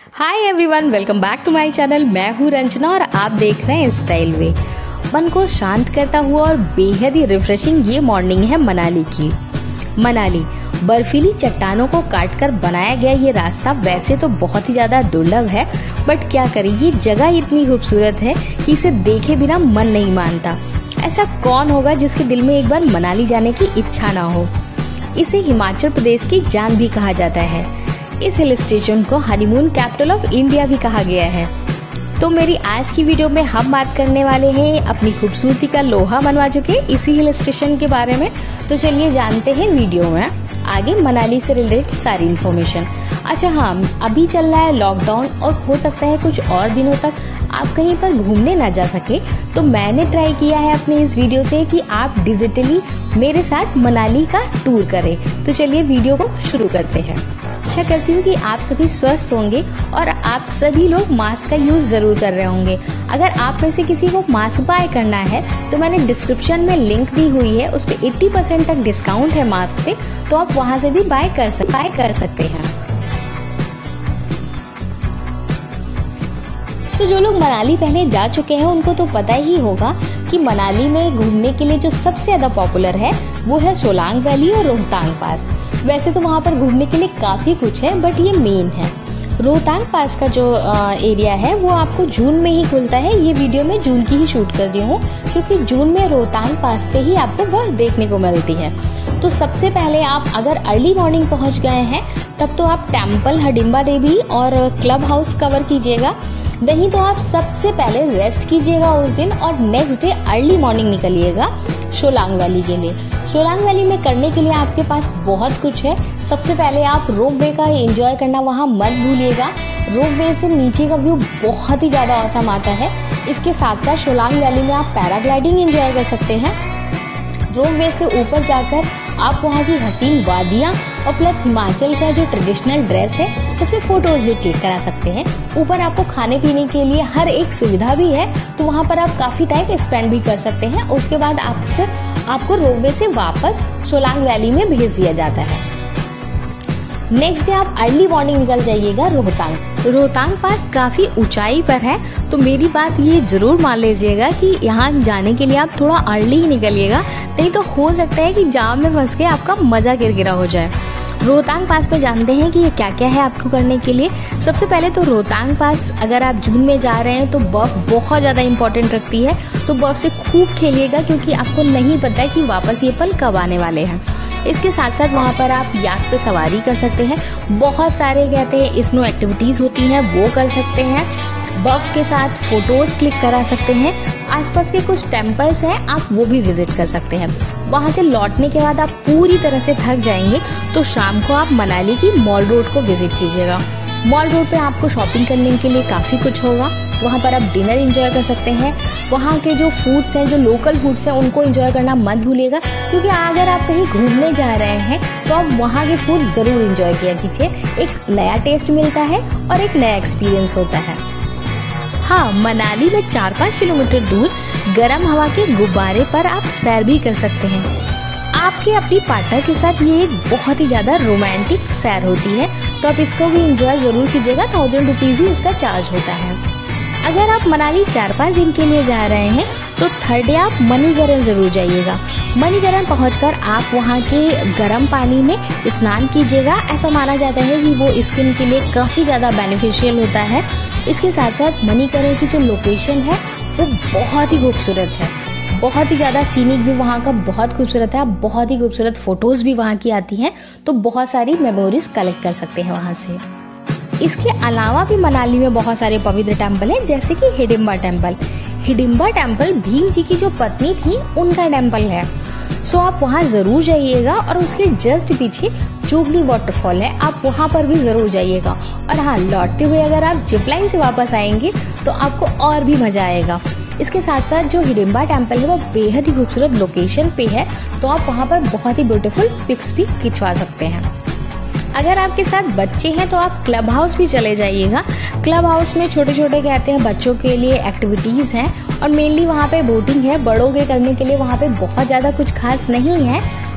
Hi everyone, welcome back to my channel. मैं हूँ रंजना और आप देख रहे हैं स्टाइल वे। मन को शांत करता हुआ और बेहद ही रिफ्रेशिंग ये मॉर्निंग है मनाली की। मनाली बर्फीली चट्टानों को काटकर बनाया गया ये रास्ता वैसे तो बहुत ही ज़्यादा दुर्लभ है, बट क्या करें, ये जगह इतनी खूबसूरत है कि इसे देखे बिना मन नहीं मानता। ऐसा कौन होगा जिसके दिल में एक बार मनाली जाने की इच्छा ना हो। इसे हिमाचल प्रदेश की जान भी कहा जाता है। इस हिल स्टेशन को हनीमून कैपिटल ऑफ इंडिया भी कहा गया है। तो मेरी आज की वीडियो में हम बात करने वाले हैं अपनी खूबसूरती का लोहा मनवा चुके इसी हिल स्टेशन के बारे में। तो चलिए जानते हैं वीडियो में आगे मनाली से रिलेटेड सारी इन्फॉर्मेशन। अच्छा हाँ, अभी चल रहा है लॉकडाउन और हो सकता है कुछ और दिनों तक आप कहीं पर घूमने ना जा सके, तो मैंने ट्राई किया है अपने इस वीडियो से कि आप डिजिटली मेरे साथ मनाली का टूर करें। तो चलिए वीडियो को शुरू करते हैं। आशा करती हूँ कि आप सभी स्वस्थ होंगे और आप सभी लोग मास्क का यूज़ ज़रूर कर रहे होंगे। अगर आप में से किसी को मास्क बाय करना है तो मैंने डिस्क्रिप्शन में लिंक दी हुई है, उस पर 80% तक डिस्काउंट है मास्क पे, तो आप वहाँ से भी बाय कर सकते हैं। तो जो लोग मनाली पहले जा चुके हैं उनको तो पता ही होगा कि मनाली में घूमने के लिए जो सबसे ज़्यादा पॉपुलर है वो है सोलांग वैली और रोहतांग पास। वैसे तो वहाँ पर घूमने के लिए काफ़ी कुछ है, बट ये मेन है। रोहतांग पास का जो एरिया है वो आपको जून में ही खुलता है। ये वीडियो मैं जून की ही शूट कर रही हूँ क्योंकि जून में रोहतांग पास पे ही आपको वो देखने को मिलती है। तो सबसे पहले आप अगर अर्ली मॉर्निंग पहुँच गए हैं तब तो आप टेम्पल, हिडिंबा देवी और क्लब हाउस कवर कीजिएगा। नहीं तो आप सबसे पहले रेस्ट कीजिएगा उस दिन और नेक्स्ट डे अर्ली मॉर्निंग निकलिएगा सोलांग वैली के लिए। सोलांग वैली में करने के लिए आपके पास बहुत कुछ है। सबसे पहले आप रोप वे का एंजॉय करना वहाँ मत भूलिएगा। रोप वे से नीचे का व्यू बहुत ही ज़्यादा औसम आता है। इसके साथ साथ सोलांग वैली में आप पैराग्लाइडिंग एंजॉय कर सकते हैं। रोप वे से ऊपर जाकर आप वहाँ की हसीन वादियाँ और प्लस हिमाचल का जो ट्रेडिशनल ड्रेस है उसमें फ़ोटोज़ भी क्लिक करा सकते हैं। ऊपर आपको खाने पीने के लिए हर एक सुविधा भी है, तो वहाँ पर आप काफ़ी टाइम स्पेंड भी कर सकते हैं। उसके बाद आपको रोपवे से वापस सोलांग वैली में भेज दिया जाता है। नेक्स्ट डे आप अर्ली मॉर्निंग निकल जाइएगा रोहतांग। रोहतांग पास काफ़ी ऊंचाई पर है, तो मेरी बात ये ज़रूर मान लीजिएगा कि यहाँ जाने के लिए आप थोड़ा अर्ली ही निकलिएगा, नहीं तो हो सकता है कि जाम में फंस के आपका मज़ा किरकिरा हो जाए। रोहतांग पास में जानते हैं कि ये क्या क्या है आपको करने के लिए। सबसे पहले तो रोहतांग पास अगर आप जून में जा रहे हैं तो बर्फ़ बहुत ज़्यादा इंपॉर्टेंट रखती है, तो बर्फ़ से खूब खेलिएगा क्योंकि आपको नहीं पता है कि वापस ये पल कब आने वाले हैं। इसके साथ साथ वहाँ पर आप याक पे सवारी कर सकते हैं। बहुत सारे कहते हैं स्नो एक्टिविटीज़ होती हैं, वो कर सकते हैं। बर्फ़ के साथ फ़ोटोज़ क्लिक करा सकते हैं। आसपास के कुछ टेम्पल्स हैं, आप वो भी विज़िट कर सकते हैं। वहाँ से लौटने के बाद आप पूरी तरह से थक जाएंगे तो शाम को आप मनाली की मॉल रोड को विज़िट कीजिएगा। मॉल रोड पे आपको शॉपिंग करने के लिए काफ़ी कुछ होगा। वहाँ पर आप डिनर एंजॉय कर सकते हैं। वहाँ के जो फूड्स हैं, जो लोकल फूड्स हैं, उनको एंजॉय करना मत भूलिएगा क्योंकि अगर आप कहीं घूमने जा रहे हैं तो आप वहाँ के फूड ज़रूर एंजॉय किया कीजिए। एक नया टेस्ट मिलता है और एक नया एक्सपीरियंस होता है। हाँ, मनाली में 4-5 किलोमीटर दूर गर्म हवा के गुब्बारे पर आप सैर भी कर सकते हैं। आपके अपनी पार्टनर के साथ ये एक बहुत ही ज़्यादा रोमांटिक सैर होती है, तो आप इसको भी एंजॉय ज़रूर कीजिएगा। 1000 रुपीज़ ही इसका चार्ज होता है। अगर आप मनाली 4-5 दिन के लिए जा रहे हैं तो थर्ड डे आप मणिकरण ज़रूर जाइएगा। मणिकरण पहुंचकर आप वहां के गर्म पानी में स्नान कीजिएगा। ऐसा माना जाता है कि वो स्किन के लिए काफ़ी ज़्यादा बेनिफिशियल होता है। इसके साथ साथ मणिकरण की जो लोकेशन है वो बहुत ही खूबसूरत है, बहुत ही ज़्यादा सीनिक भी वहाँ का बहुत खूबसूरत है। बहुत ही खूबसूरत फ़ोटोज़ भी वहाँ की आती हैं, तो बहुत सारी मेमोरीज कलेक्ट कर सकते हैं वहाँ से। इसके अलावा भी मनाली में बहुत सारे पवित्र टेम्पल हैं, जैसे कि हिडिंबा टेम्पल। हिडिंबा टेम्पल भीम जी की जो पत्नी थी उनका टेम्पल है, सो आप वहाँ ज़रूर जाइएगा। और उसके जस्ट पीछे जुबली वाटरफॉल है, आप वहाँ पर भी ज़रूर जाइएगा। और हाँ, लौटते हुए अगर आप जिप लाइन से वापस आएंगे तो आपको और भी मज़ा आएगा। इसके साथ साथ जो हिडिंबा टेम्पल है वो बेहद ही खूबसूरत लोकेशन पे है, तो आप वहाँ पर बहुत ही ब्यूटीफुल पिक्स भी खिंचवा सकते हैं। अगर आपके साथ बच्चे हैं तो आप क्लब हाउस भी चले जाइएगा। क्लब हाउस में छोटे छोटे कहते हैं बच्चों के लिए एक्टिविटीज़ हैं और मेनली वहाँ पे बोटिंग है। बड़ों के करने के लिए वहाँ पे बहुत ज़्यादा कुछ खास नहीं है।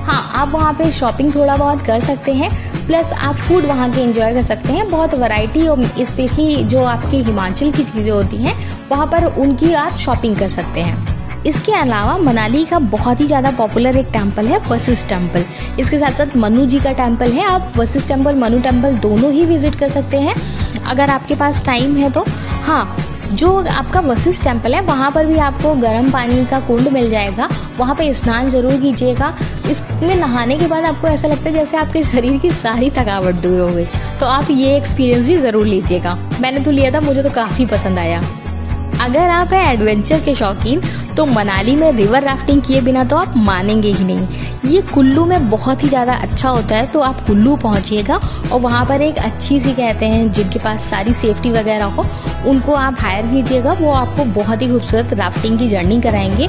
हाँ, आप वहाँ पे शॉपिंग थोड़ा बहुत कर सकते हैं, प्लस आप फूड वहाँ के एंजॉय कर सकते हैं। बहुत वैरायटी और स्पेशली जो आपके हिमाचल की चीज़ें होती हैं वहाँ पर उनकी आप शॉपिंग कर सकते हैं। इसके अलावा मनाली का बहुत ही ज़्यादा पॉपुलर एक टेम्पल है वशिष्ठ टेम्पल। इसके साथ साथ मनु जी का टेम्पल है। आप वशिष्ठ टेम्पल, मनु टेम्पल दोनों ही विजिट कर सकते हैं अगर आपके पास टाइम है तो। हाँ, जो आपका वशिष्ठ टेम्पल है वहाँ पर भी आपको गर्म पानी का कुंड मिल जाएगा, वहाँ पे स्नान जरूर कीजिएगा। इसमें नहाने के बाद आपको ऐसा लगता है जैसे आपके शरीर की सारी थकावट दूर हो गई। तो आप ये एक्सपीरियंस भी ज़रूर लीजिएगा। मैंने तो लिया था, मुझे तो काफ़ी पसंद आया। अगर आप हैं एडवेंचर के शौकीन तो मनाली में रिवर राफ्टिंग किए बिना तो आप मानेंगे ही नहीं। ये कुल्लू में बहुत ही ज़्यादा अच्छा होता है। तो आप कुल्लू पहुंचिएगा और वहाँ पर एक अच्छी सी कहते हैं जिनके पास सारी सेफ्टी वगैरह हो उनको आप हायर कीजिएगा। वो आपको बहुत ही खूबसूरत राफ्टिंग की जर्नी कराएंगे।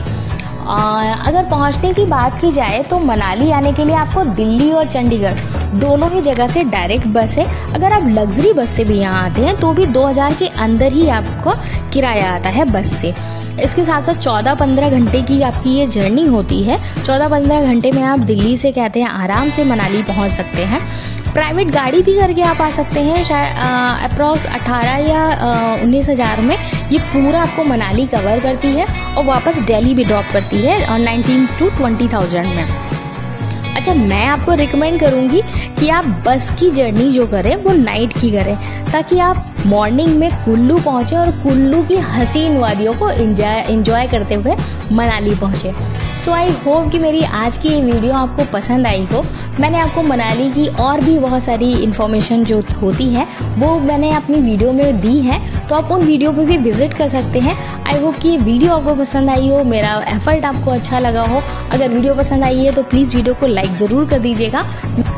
अगर पहुंचने की बात की जाए तो मनाली आने के लिए आपको दिल्ली और चंडीगढ़ दोनों ही जगह से डायरेक्ट बस है। अगर आप लग्जरी बस से भी यहाँ आते हैं तो भी 2000 के अंदर ही आपको किराया आता है बस से। इसके साथ साथ 14-15 घंटे की आपकी ये जर्नी होती है। 14-15 घंटे में आप दिल्ली से कहते हैं आराम से मनाली पहुँच सकते हैं। प्राइवेट गाड़ी भी करके आप आ सकते हैं। शायद अप्रॉक्स 18 या 19,000 में ये पूरा आपको मनाली कवर करती है और वापस दिल्ली भी ड्रॉप करती है 19 to 20,000 में। अच्छा, मैं आपको रिकमेंड करूँगी कि आप बस की जर्नी जो करें वो नाइट की करें ताकि आप मॉर्निंग में कुल्लू पहुँचे और कुल्लू की हसीन वादियों को एंजॉय करते हुए मनाली पहुँचे। सो आई होप कि मेरी आज की ये वीडियो आपको पसंद आई हो। मैंने आपको मनाली की और भी बहुत सारी इन्फॉर्मेशन जो होती है वो मैंने अपनी वीडियो में दी है, तो आप उन वीडियो पे भी विजिट कर सकते हैं। आई होप कि ये वीडियो आपको पसंद आई हो, मेरा एफर्ट आपको अच्छा लगा हो। अगर वीडियो पसंद आई है तो प्लीज़ वीडियो को लाइक ज़रूर कर दीजिएगा।